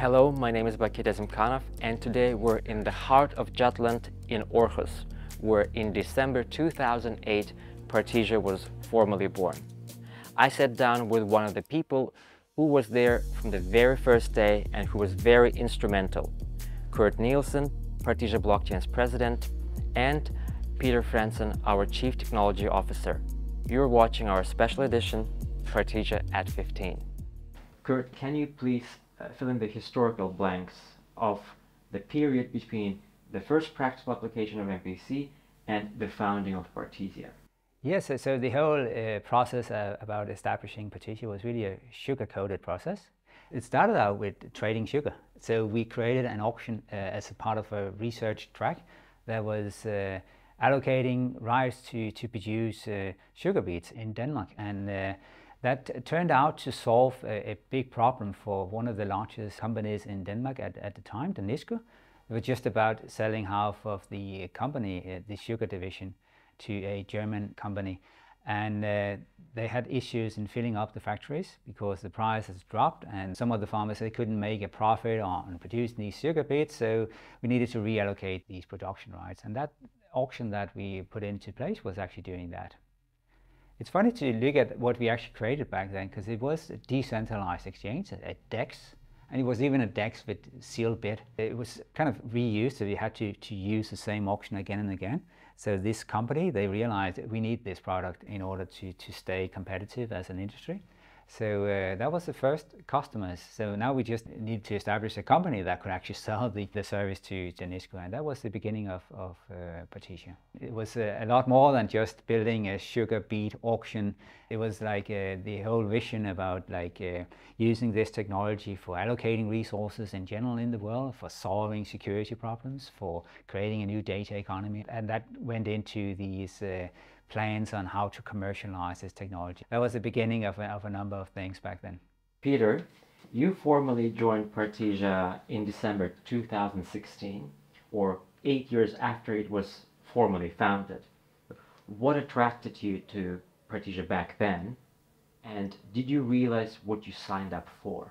Hello, my name is Bakyt Azimkanov, and today we're in the heart of Jutland in Aarhus, where in December 2008 Partisia was formally born. I sat down with one of the people who was there from the very first day and who was very instrumental, Nielsen, Partisia Blockchain's president, and Peter Frandsen, our Chief Technology Officer. You're watching our special edition, Partisia at 15. Kurt, can you please fill in the historical blanks of the period between the first practical application of MPC and the founding of Partisia? Yes, so the whole process about establishing Partisia was really a sugar-coated process. It started out with trading sugar. So we created an auction as a part of a research track that was allocating rights to produce sugar beets in Denmark. And that turned out to solve a big problem for one of the largest companies in Denmark at the time, the Nisco. It was just about selling half of the company, the sugar division, to a German company. And they had issues in filling up the factories because the price has dropped, and some of the farmers, they couldn't make a profit on producing these sugar beets, so we needed to reallocate these production rights. And that auction that we put into place was actually doing that. It's funny to look at what we actually created back then, because it was a decentralized exchange, a DEX, and it was even a DEX with sealed bid. It was kind of reused, so we had to use the same auction again and again. So this company, they realized we need this product in order to stay competitive as an industry. So that was the first customers. So now we just need to establish a company that could actually sell the service to Nisco, and that was the beginning of Partisia. It was a lot more than just building a sugar beet auction. It was like the whole vision about using this technology for allocating resources in general in the world, for solving security problems, for creating a new data economy, and that went into these plans on how to commercialize this technology. That was the beginning of a number of things back then. Peter, you formally joined Partisia in December 2016, or 8 years after it was formally founded. What attracted you to Partisia back then, and did you realize what you signed up for?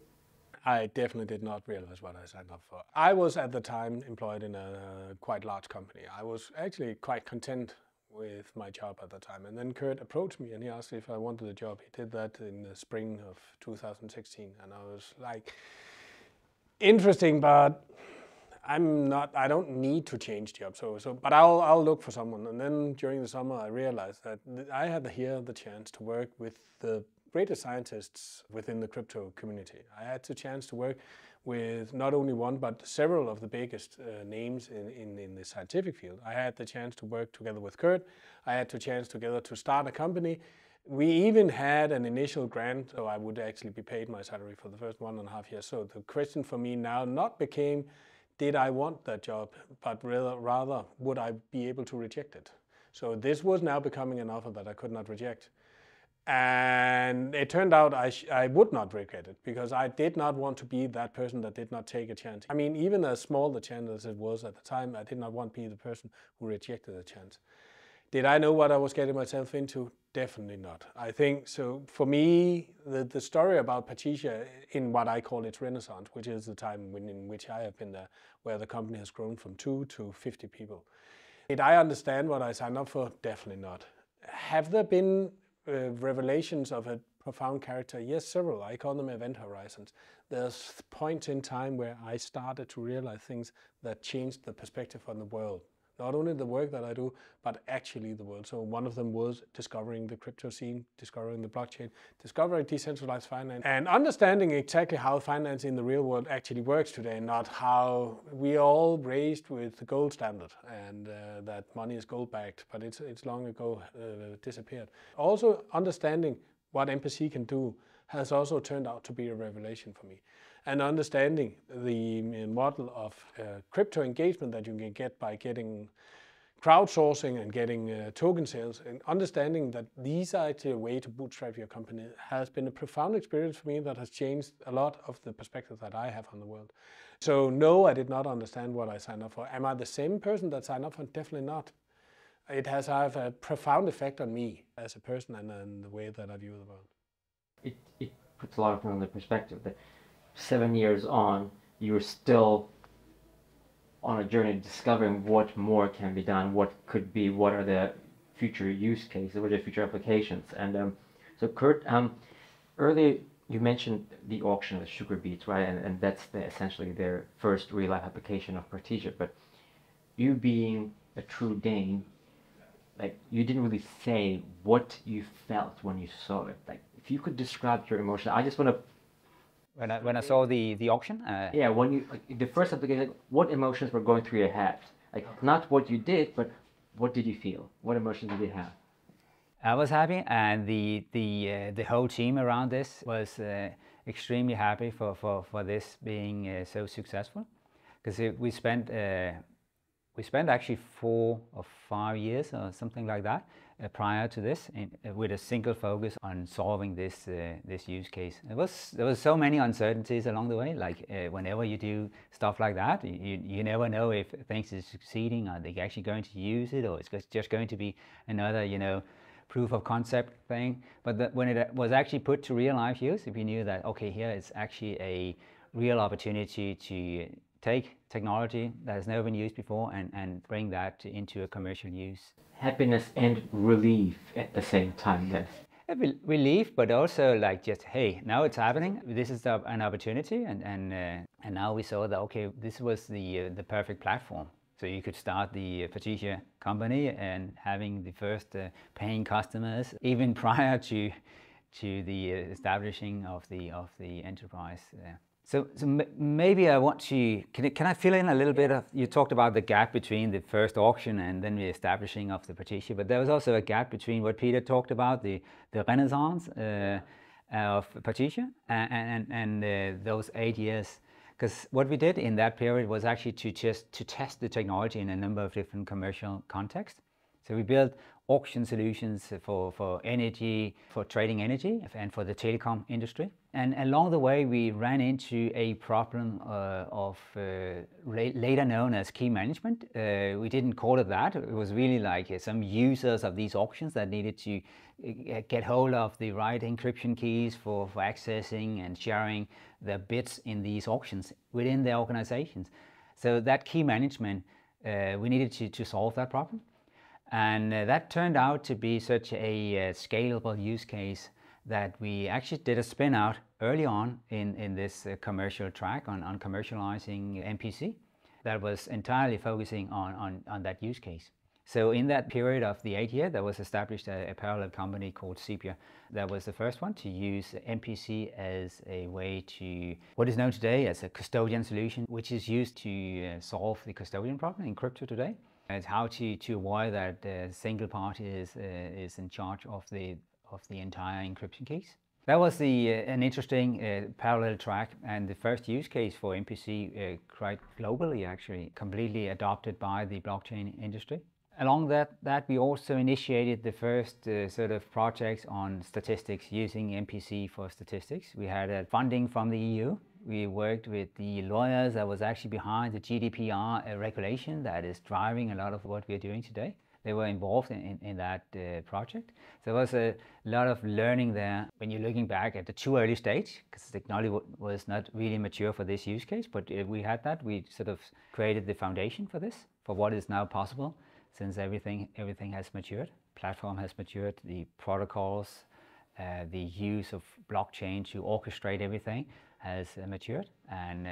I definitely did not realize what I signed up for. I was at the time employed in a quite large company. I was actually quite content with my job at the time. And then Kurt approached me and he asked if I wanted a job. He did that in the spring of 2016. And I was like, interesting, but I don't need to change jobs. But I'll look for someone. And then during the summer, I realized that I had here the chance to work with the greatest scientists within the crypto community. I had the chance to work with not only one, but several of the biggest names in the scientific field. I had the chance to work together with Kurt. I had the chance together to start a company. We even had an initial grant, so I would actually be paid my salary for the first 1.5 years. So the question for me now not became, did I want that job, but rather, would I be able to reject it? So this was now becoming an offer that I could not reject. And it turned out I would not regret it, because I did not want to be that person that did not take a chance. I mean, even as small the chance as it was at the time, I did not want to be the person who rejected the chance. Did I know what I was getting myself into? Definitely not. I think so. For me, the story about Partisia in what I call its renaissance, which is the time in which I have been there, where the company has grown from 2 to 50 people. Did I understand what I signed up for? Definitely not. Have there been revelations of a profound character? Yes, several. I call them event horizons. There's points in time where I started to realize things that changed the perspective on the world. Not only the work that I do, but actually the world. So one of them was discovering the crypto scene, discovering the blockchain, discovering decentralized finance, and understanding exactly how finance in the real world actually works today, not how we all raised with the gold standard and that money is gold backed, but it's long ago disappeared. Also understanding what MPC can do has also turned out to be a revelation for me. And understanding the model of crypto engagement that you can get by getting crowdsourcing and getting token sales, and understanding that these are actually a way to bootstrap your company has been a profound experience for me that has changed a lot of the perspective that I have on the world. So no, I did not understand what I signed up for. Am I the same person that signed up for? Definitely not. It has had a profound effect on me as a person and the way that I view the world. It puts a lot of things into perspective. 7 years on, you're still on a journey discovering what more can be done, what could be, what are the future use cases, what are the future applications. And so Kurt, earlier you mentioned the auction of the sugar beets, right? And that's essentially their first real-life application of Partisia. But you being a true Dane, like, you didn't really say what you felt when you saw it. Like, if you could describe your emotion, I just want to. When I saw the auction? Yeah, when you, like, the first application, what emotions were going through your head? Like, not what you did, but what did you feel? What emotions did you have? I was happy, and the whole team around this was extremely happy for this being so successful, because we spent actually 4 or 5 years or something like that prior to this, with a single focus on solving this use case. There was so many uncertainties along the way. Like whenever you do stuff like that, you never know if things is succeeding, are they actually going to use it, or it's just going to be another proof of concept thing. But when it was actually put to real life use, if you knew that, okay, here it's actually a real opportunity to take technology that has never been used before and bring that into a commercial use. Happiness and relief at the same time then. Relief, but also like just, hey, now it's happening. This is an opportunity, and now we saw that, okay, this was the perfect platform. So you could start the Partisia company and having the first paying customers even prior to the establishing of the enterprise. So maybe I want to, can I fill in a little bit of, you talked about the gap between the first auction and then the establishing of the Partisia, but there was also a gap between what Peter talked about, the renaissance of Partisia and those 8 years. Because what we did in that period was actually to test the technology in a number of different commercial contexts. So we built auction solutions for energy, for trading energy, and for the telecom industry. And along the way, we ran into a problem of later known as key management. We didn't call it that. It was really like some users of these auctions that needed to get hold of the right encryption keys for accessing and sharing the bits in these auctions within their organizations. So that key management, we needed to solve that problem. And that turned out to be such a scalable use case that we actually did a spin out early on in this commercial track on commercializing MPC that was entirely focusing on that use case. So in that period of the 8 years, there was established a parallel company called Sepia. That was the first one to use MPC as a way to, what is known today as a custodian solution, which is used to solve the custodian problem in crypto today. And how to avoid that single party is in charge of the entire encryption keys. That was an interesting parallel track, and the first use case for MPC quite globally, actually, completely adopted by the blockchain industry. Along that we also initiated the first sort of projects on statistics using MPC for statistics. We had funding from the EU. We worked with the lawyers that was actually behind the GDPR regulation that is driving a lot of what we are doing today. They were involved in that project. So there was a lot of learning there when you're looking back at the too early stage, because the technology was not really mature for this use case, but we had that. We sort of created the foundation for this, for what is now possible, since everything has matured. Platform has matured, the protocols, the use of blockchain to orchestrate everything has matured, and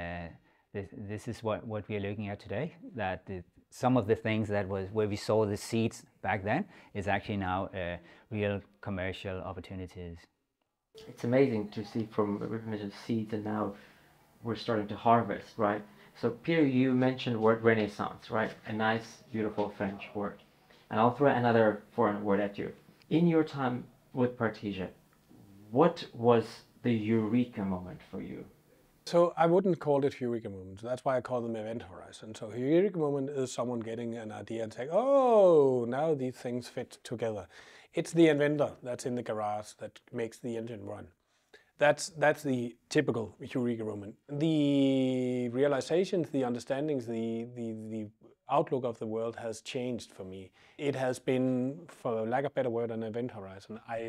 this is what we are looking at today, that some of the things that was where we saw the seeds back then is actually now real commercial opportunities. It's amazing to see from seeds and now we're starting to harvest, right? So Peter, you mentioned the word renaissance, right? A nice, beautiful French word. And I'll throw another foreign word at you. In your time with Partisia, what was the eureka moment for you? So I wouldn't call it eureka moment. That's why I call them event horizon. So eureka moment is someone getting an idea and saying, oh, now these things fit together. It's the inventor that's in the garage that makes the engine run. That's the typical eureka moment. The realizations, the understandings, the outlook of the world has changed for me. It has been, for lack of a better word, an event horizon. I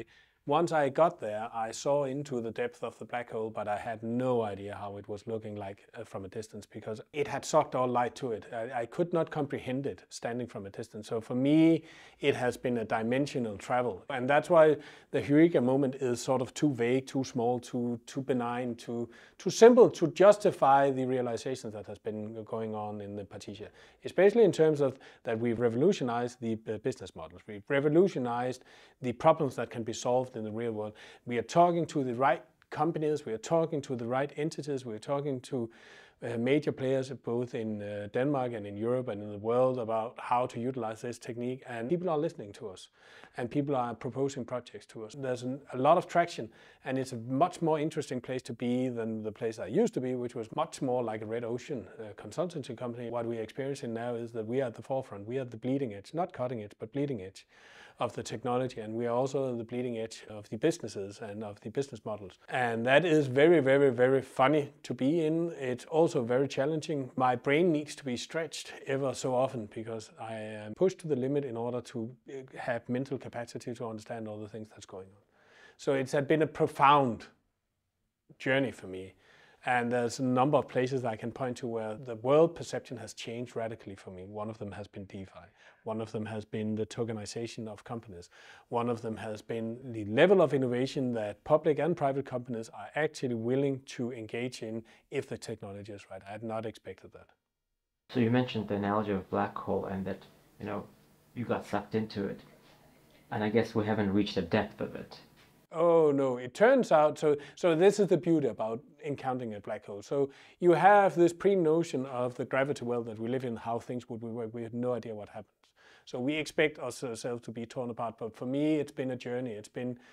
Once I got there, I saw into the depth of the black hole, but I had no idea how it was looking like from a distance, because it had sucked all light to it. I could not comprehend it standing from a distance. So for me, it has been a dimensional travel. And that's why the Eureka moment is sort of too vague, too small, too benign, too simple to justify the realizations that has been going on in the Partisia. Especially in terms of that we've revolutionized the business models. We've revolutionized the problems that can be solved in the real world. We are talking to the right companies, we are talking to the right entities, we are talking to major players both in Denmark and in Europe and in the world about how to utilize this technique, and people are listening to us and people are proposing projects to us. There's a lot of traction, and it's a much more interesting place to be than the place I used to be, which was much more like a red ocean consultancy company. What we're experiencing now is that we are at the forefront, we are at the bleeding edge, not cutting edge, but bleeding edge of the technology, and we are also on the bleeding edge of the businesses and of the business models. And that is very, very, very funny to be in. It's also very challenging. My brain needs to be stretched ever so often because I am pushed to the limit in order to have mental capacity to understand all the things that's going on. So it's been a profound journey for me. And there's a number of places I can point to where the world perception has changed radically for me. One of them has been DeFi. One of them has been the tokenization of companies. One of them has been the level of innovation that public and private companies are actually willing to engage in if the technology is right. I had not expected that. So you mentioned the analogy of black hole and that, you got sucked into it. And I guess we haven't reached the depth of it. Oh no, it turns out, so this is the beauty about encountering a black hole. So you have this pre-notion of the gravity well that we live in, how things would work. We have no idea what happens. So we expect ourselves to be torn apart. But for me, it's been a journey. It's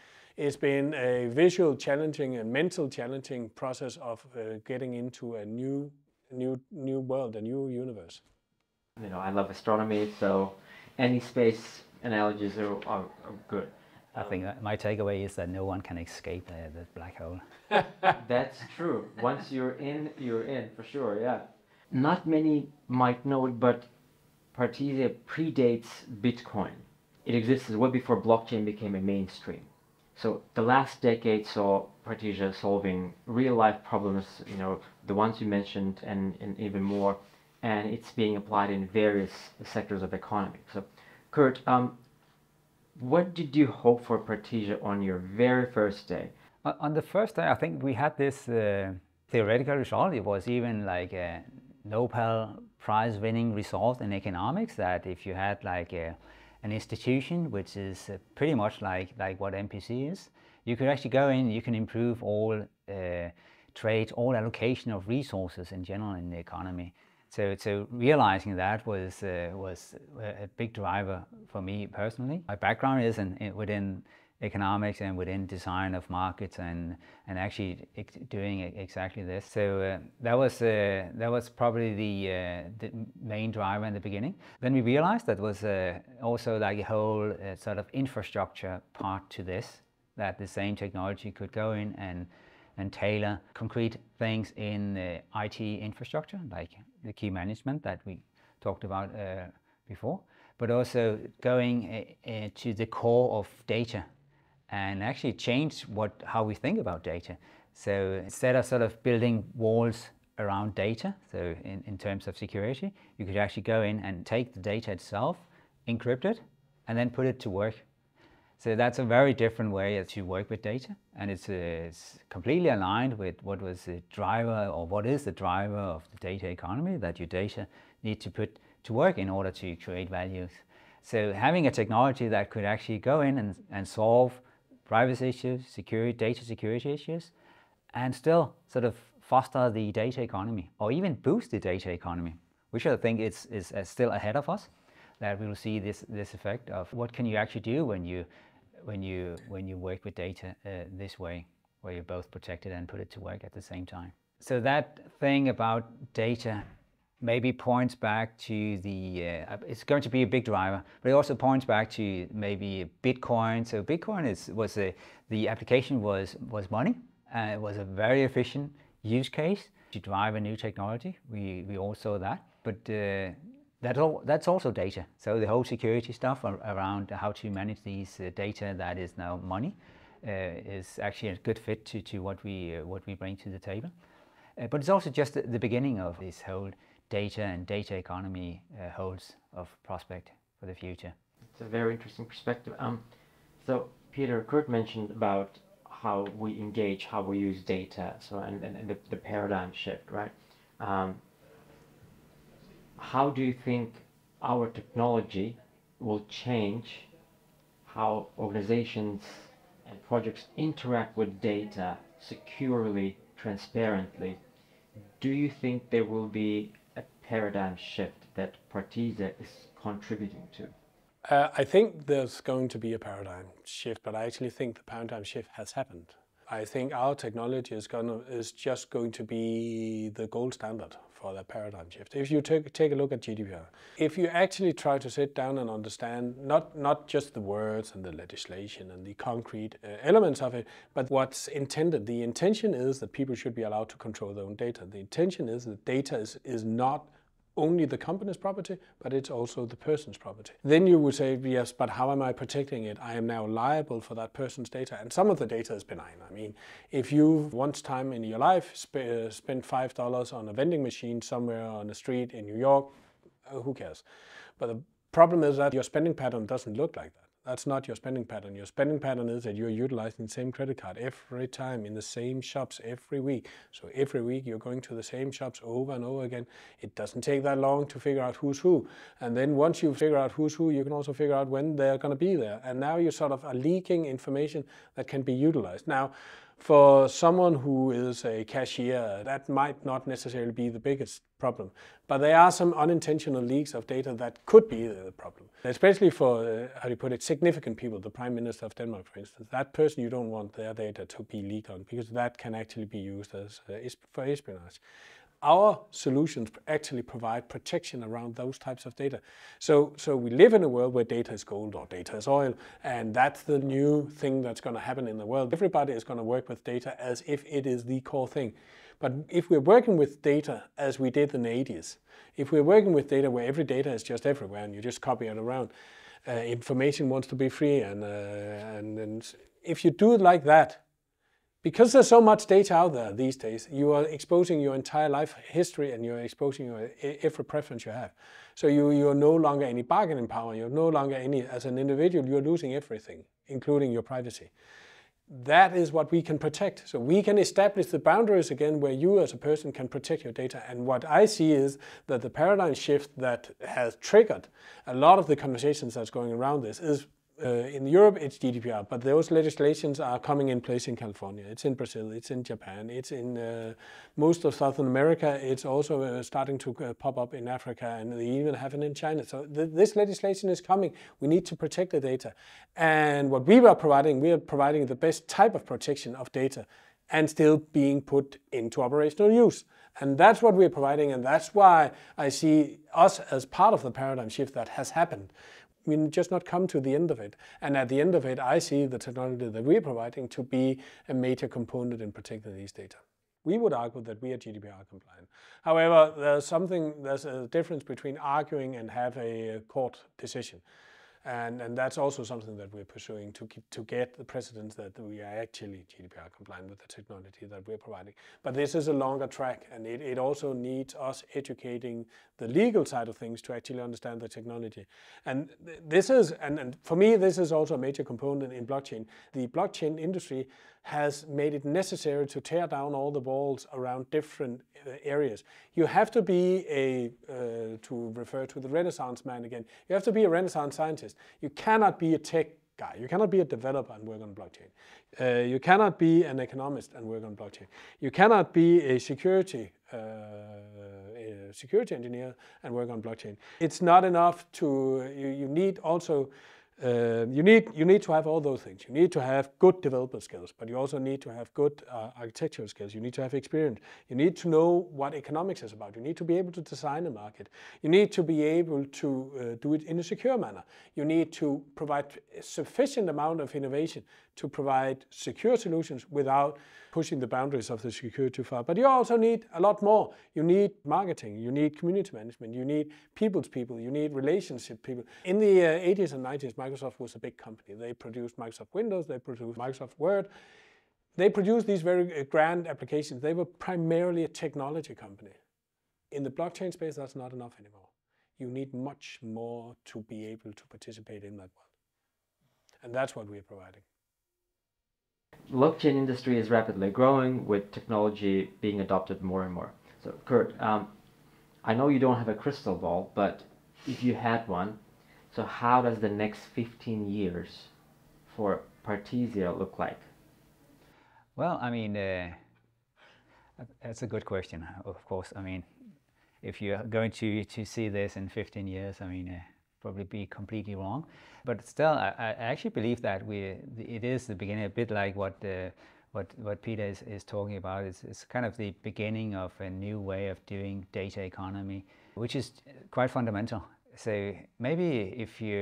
been a visual challenging and mental challenging process of getting into a new world, a new universe. I love astronomy, so any space analogies are good. I think that my takeaway is that no one can escape the black hole. That's true. Once you're in for sure, yeah. Not many might know it, but Partisia predates Bitcoin. It existed way before blockchain became a mainstream. So the last decade saw Partisia solving real-life problems, the ones you mentioned and even more, and it's being applied in various sectors of economy. So, Kurt, what did you hope for Partisia on your very first day? On the first day, I think we had this theoretical result. It was even like a Nobel Prize-winning result in economics, that if you had like an institution which is pretty much like what MPC is, you could actually go in, you can improve all trade, all allocation of resources in general in the economy. So realizing that was a big driver for me personally. My background is within economics and within design of markets and actually doing exactly this. So that was probably the main driver in the beginning. Then we realized that was also like a whole sort of infrastructure part to this, that the same technology could go in and tailor concrete things in IT infrastructure, like the key management that we talked about before, but also going to the core of data and actually change how we think about data. So instead of sort of building walls around data, so in terms of security, you could actually go in and take the data itself, encrypt it, and then put it to work. So that's a very different way to work with data, and it's completely aligned with what was the driver, or what is the driver of the data economy, that your data need to put to work in order to create values. So having a technology that could actually go in and solve privacy issues, data security issues, and still sort of foster the data economy, or even boost the data economy, which I think is still ahead of us, that we will see this effect of what can you actually do when you work with data this way, where you both protect it and put it to work at the same time. So that thing about data maybe points back to the, it's going to be a big driver, but it also points back to maybe Bitcoin. So Bitcoin the application was money. It was a very efficient use case to drive a new technology. We all saw that, but that's also data. So the whole security stuff around how to manage these data that is now money is actually a good fit to what we bring to the table. But it's also just the beginning of this whole data and data economy holds of prospect for the future. It's a very interesting perspective. So Peter, Kurt mentioned about how we engage, how we use data, so and the paradigm shift, right? How do you think our technology will change how organizations and projects interact with data securely, transparently? Do you think there will be a paradigm shift that Partisia is contributing to? I think there's going to be a paradigm shift, but I actually think the paradigm shift has happened. I think our technology is just going to be the gold standard for that paradigm shift. If you take a look at GDPR, if you actually try to sit down and understand not just the words and the legislation and the concrete elements of it, but what's intended. The intention is that people should be allowed to control their own data. The intention is that data is not only the company's property, but it's also the person's property. Then you would say, yes, but how am I protecting it? I am now liable for that person's data, and some of the data is benign. I mean, if you once time in your life spent $5 on a vending machine somewhere on the street in New York, who cares? But the problem is that your spending pattern doesn't look like that. That's not your spending pattern. Your spending pattern is that you're utilizing the same credit card every time in the same shops every week. So every week you're going to the same shops over and over again. It doesn't take that long to figure out who's who. And then once you figure out who's who, you can also figure out when they're going to be there. And now you sort of are leaking information that can be utilized. Now, for someone who is a cashier, that might not necessarily be the biggest problem. But there are some unintentional leaks of data that could be the problem. Especially for, how do you put it, significant people, the Prime Minister of Denmark, for instance. That person, you don't want their data to be leaked on, because that can actually be used as for espionage. Our solutions actually provide protection around those types of data. So we live in a world where data is gold or data is oil, and that's the new thing that's going to happen in the world. Everybody is going to work with data as if it is the core thing. But if we're working with data as we did in the 80s, if we're working with data where every data is just everywhere and you just copy it around, information wants to be free, and if you do it like that, because there's so much data out there these days, you are exposing your entire life history and you're exposing every preference you have. So you're no longer any bargaining power, you're no longer any, as an individual, you're losing everything, including your privacy. That is what we can protect. So we can establish the boundaries again where you as a person can protect your data. And what I see is that the paradigm shift that has triggered a lot of the conversations that's going around this is in Europe, it's GDPR, but those legislations are coming in place in California. It's in Brazil, it's in Japan, it's in most of Southern America. It's also starting to pop up in Africa, and they even have it in China. So this legislation is coming. We need to protect the data. And what we are providing the best type of protection of data and still being put into operational use. And that's what we're providing, and that's why I see us as part of the paradigm shift that has happened. We just not come to the end of it. And at the end of it, I see the technology that we're providing to be a major component in protecting these data. We would argue that we are GDPR compliant. However, there's a difference between arguing and have a court decision. And that's also something that we're pursuing to get the precedence that we are actually GDPR compliant with the technology that we're providing. But this is a longer track, and it also needs us educating the legal side of things to actually understand the technology. And this is, and for me, this is also a major component in blockchain. The blockchain industry has made it necessary to tear down all the walls around different areas. You have to be to refer to the Renaissance man again, you have to be a Renaissance scientist. You cannot be a tech guy. You cannot be a developer and work on blockchain. You cannot be an economist and work on blockchain. You cannot be a security engineer and work on blockchain. It's not enough to, you need also you need to have all those things. You need to have good developer skills, but you also need to have good architectural skills. You need to have experience. You need to know what economics is about. You need to be able to design a market. You need to be able to do it in a secure manner. You need to provide a sufficient amount of innovation to provide secure solutions without pushing the boundaries of the security too far. But you also need a lot more. You need marketing, you need community management, you need people's people, you need relationship people. In the 80s and 90s, Microsoft was a big company. They produced Microsoft Windows, they produced Microsoft Word. They produced these very grand applications. They were primarily a technology company. In the blockchain space, that's not enough anymore. You need much more to be able to participate in that world. And that's what we are providing. Blockchain industry is rapidly growing with technology being adopted more and more. So Kurt, I know you don't have a crystal ball, but if you had one, so how does the next 15 years for Partisia look like? Well, I mean, that's a good question, of course. I mean, if you're going to see this in 15 years, I mean, probably be completely wrong. But still, I actually believe that it is the beginning, a bit like what Peter is talking about. It's kind of the beginning of a new way of doing data economy, which is quite fundamental. So maybe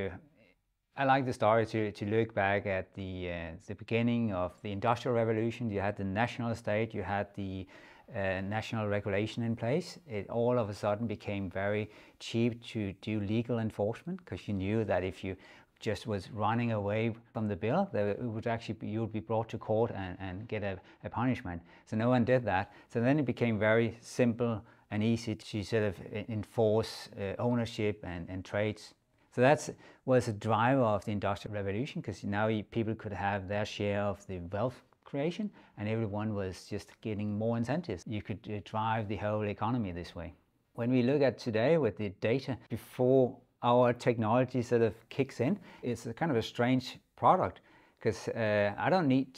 I like the story to look back at the beginning of the Industrial Revolution. You had the national state, you had the national regulation in place. It all of a sudden became very cheap to do legal enforcement, because you knew that if you just was running away from the bill, you would be brought to court and get a punishment. So no one did that. So then it became very simple and easy to sort of enforce ownership and trades. So that was a driver of the Industrial Revolution, because now people could have their share of the wealth creation, and everyone was just getting more incentives. You could drive the whole economy this way. When we look at today with the data, before our technology sort of kicks in, it's a kind of a strange product, because I don't need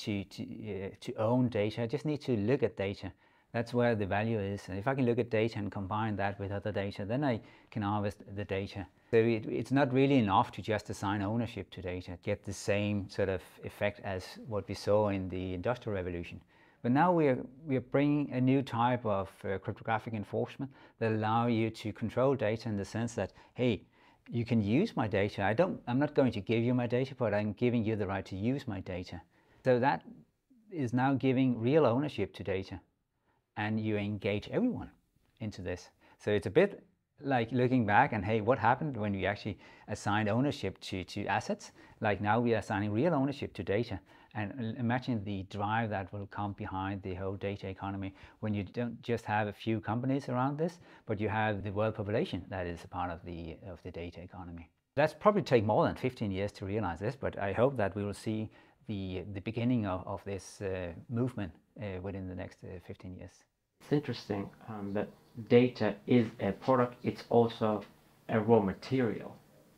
to own data. I just need to look at data. That's where the value is. And if I can look at data and combine that with other data, then I can harvest the data. So it's not really enough to just assign ownership to data, get the same sort of effect as what we saw in the Industrial Revolution. But now we are bringing a new type of cryptographic enforcement that allow you to control data in the sense that, hey, you can use my data. I'm not going to give you my data, but I'm giving you the right to use my data. So that is now giving real ownership to data, and you engage everyone into this. So it's a bit like looking back and, hey, what happened when we actually assigned ownership to assets? Like now we are assigning real ownership to data. And imagine the drive that will come behind the whole data economy when you don't just have a few companies around this, but you have the world population that is a part of the data economy. That's probably take more than 15 years to realize this, but I hope that we will see the beginning of this movement within the next 15 years. It's interesting that data is a product, it's also a raw material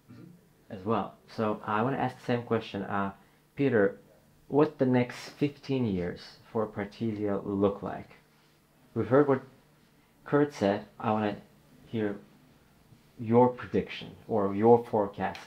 as well. So I want to ask the same question. Peter, what the next 15 years for Partisia look like? We've heard what Kurt said. I want to hear your prediction or your forecast.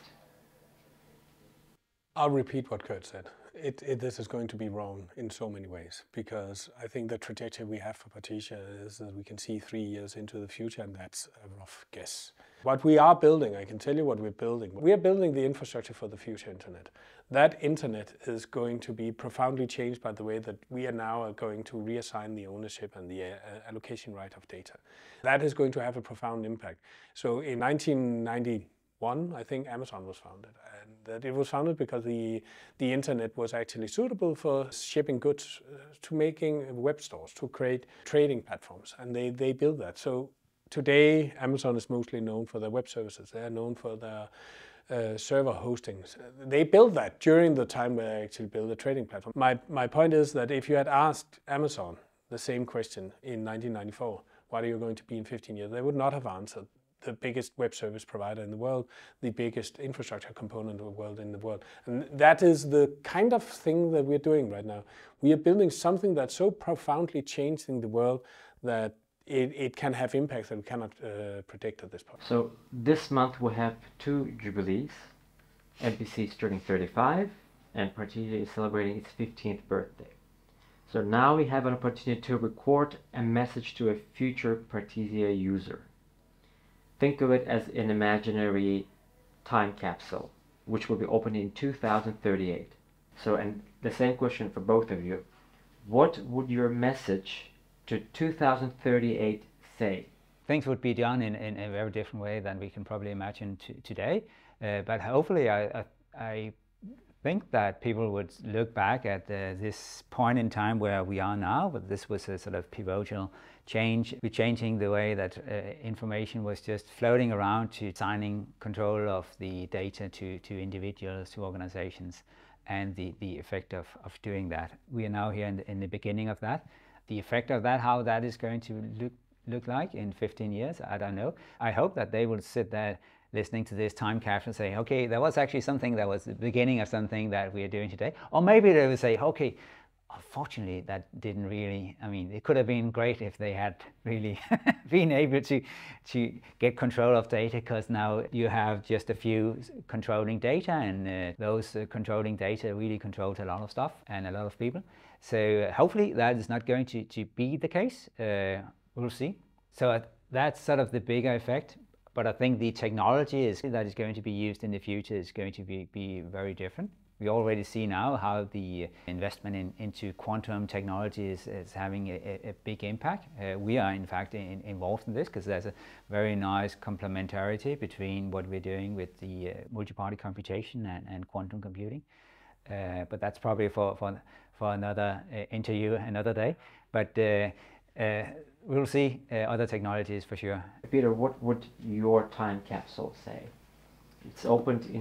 I'll repeat what Kurt said. This is going to be wrong in so many ways, because I think the trajectory we have for Partisia is that we can see 3 years into the future, and that's a rough guess. What we are building, I can tell you what we're building. We are building the infrastructure for the future internet. That internet is going to be profoundly changed by the way that we are now going to reassign the ownership and the allocation right of data. That is going to have a profound impact. So in 1991, I think Amazon was founded, and that it was founded because the internet was actually suitable for shipping goods to making web stores, to create trading platforms, and they built that. So today Amazon is mostly known for their web services. They are known for their server hostings. They built that during the time where they actually built a trading platform. My point is that if you had asked Amazon the same question in 1994, what are you going to be in 15 years, they would not have answered the biggest web service provider in the world, the biggest infrastructure component in the world. And that is the kind of thing that we're doing right now. We are building something that's so profoundly changing the world that it can have impacts that we cannot predict at this point. So this month we have 2 jubilees. MPC is turning 35 and Partisia is celebrating its 15th birthday. So now we have an opportunity to record a message to a future Partisia user. Think of it as an imaginary time capsule, which will be opened in 2038. So, and the same question for both of you. What would your message to 2038 say? Things would be done in a very different way than we can probably imagine today. But hopefully I I think that people would look back at this point in time where we are now, but this was a sort of pivotal change. We're changing the way that information was just floating around to assigning control of the data to individuals, to organizations, and the effect of doing that. We are now here in the beginning of that. The effect of that, how that is going to look like in 15 years, I don't know. I hope that they will sit there listening to this time capsule and say, okay, there was actually something that was the beginning of something that we are doing today. Or maybe they will say, okay, unfortunately that didn't really, I mean, it could have been great if they had really been able to get control of data, because now you have just a few controlling data, and those controlling data really controls a lot of stuff and a lot of people. So hopefully that is not going to be the case. We'll see. So that's sort of the bigger effect. But I think the technology that is going to be used in the future is going to be very different. We already see now how the investment into quantum technology is having a big impact. We are in fact involved in this because there's a very nice complementarity between what we're doing with the multi-party computation and quantum computing. But that's probably for another interview another day. But we'll see other technologies for sure. Peter, what would your time capsule say? It's opened in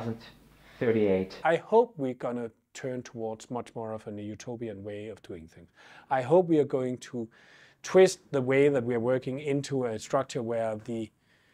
2038. I hope we're going to turn towards much more of a utopian way of doing things. I hope we are going to twist the way that we are working into a structure where the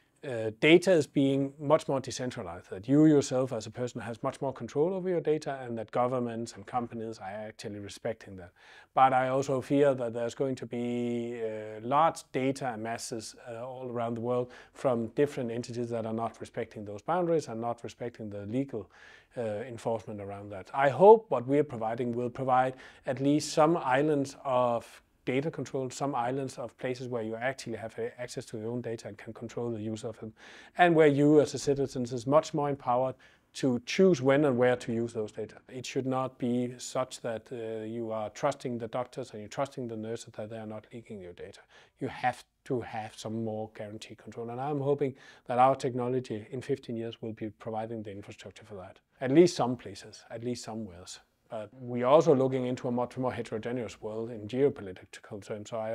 data is being much more decentralized, that you yourself as a person has much more control over your data, and that governments and companies are actually respecting that. But I also fear that there's going to be large data masses all around the world from different entities that are not respecting those boundaries and not respecting the legal enforcement around that. I hope what we're providing will provide at least some islands of data control, some islands of places where you actually have access to your own data and can control the use of them, and where you as a citizen is much more empowered to choose when and where to use those data. It should not be such that you are trusting the doctors and you're trusting the nurses that they are not leaking your data. You have to have some more guaranteed control, and I'm hoping that our technology in 15 years will be providing the infrastructure for that. At least some places, at least somewhere. But we are also looking into a much more heterogeneous world in geopolitical terms. So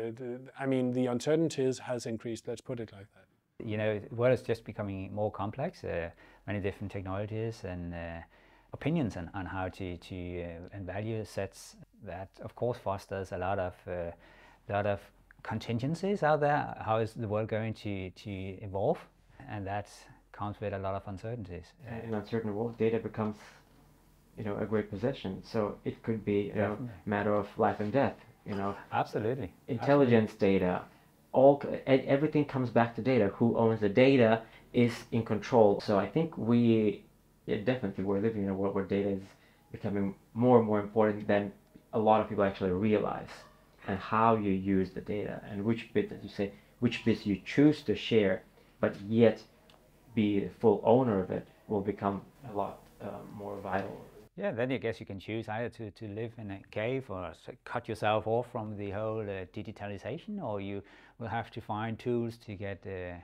I mean, the uncertainties has increased, let's put it like that. You know, the world is just becoming more complex, many different technologies and opinions on how to and value sets. That of course fosters a lot of contingencies out there. How is the world going to evolve? And that comes with a lot of uncertainties. In an uncertain world, data becomes, you know, a great possession. So it could be a matter of life and death. You know, absolutely. Intelligence data, everything comes back to data. Who owns the data is in control. So I think we're living in a world where data is becoming more and more important than a lot of people actually realize, and how you use the data and which bit, as you say, which bits you choose to share, but yet be the full owner of it will become a lot more vital. Yeah, then I guess you can choose either to live in a cave or cut yourself off from the whole digitalization, or you will have to find tools to get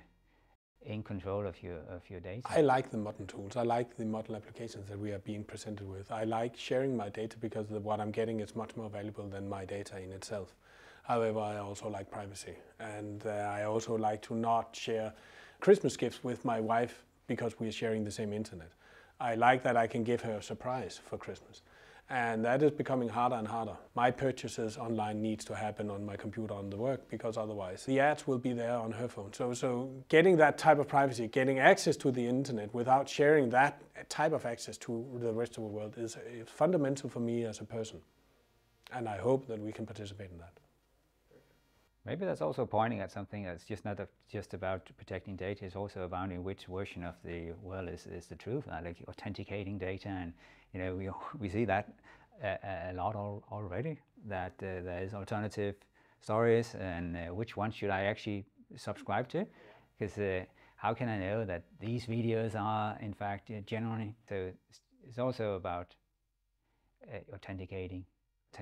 in control of your data. I like the modern tools. I like the modern applications that we are being presented with. I like sharing my data because what I'm getting is much more valuable than my data in itself. However, I also like privacy, and I also like to not share Christmas gifts with my wife because we are sharing the same internet. I like that I can give her a surprise for Christmas, and that is becoming harder and harder. My purchases online needs to happen on my computer on the work, because otherwise the ads will be there on her phone. So getting that type of privacy, getting access to the internet without sharing that type of access to the rest of the world is fundamental for me as a person, and I hope that we can participate in that. Maybe that's also pointing at something that's just not just about protecting data. It's also about in which version of the world is the truth, like authenticating data. And you know, we see that a lot already, that there is alternative stories, and which one should I actually subscribe to? Because how can I know that these videos are in fact genuine? So it's also about authentication.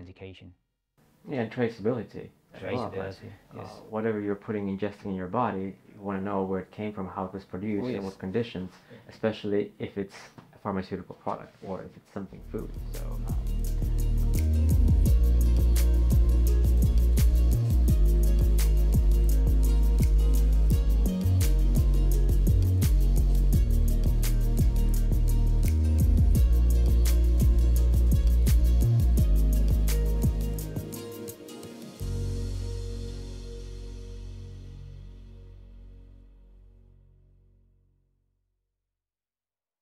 Yeah, and traceability. Traceability, yes. Whatever you're ingesting in your body, you want to know where it came from, how it was produced, in what conditions, especially if it's a pharmaceutical product or if it's something food. So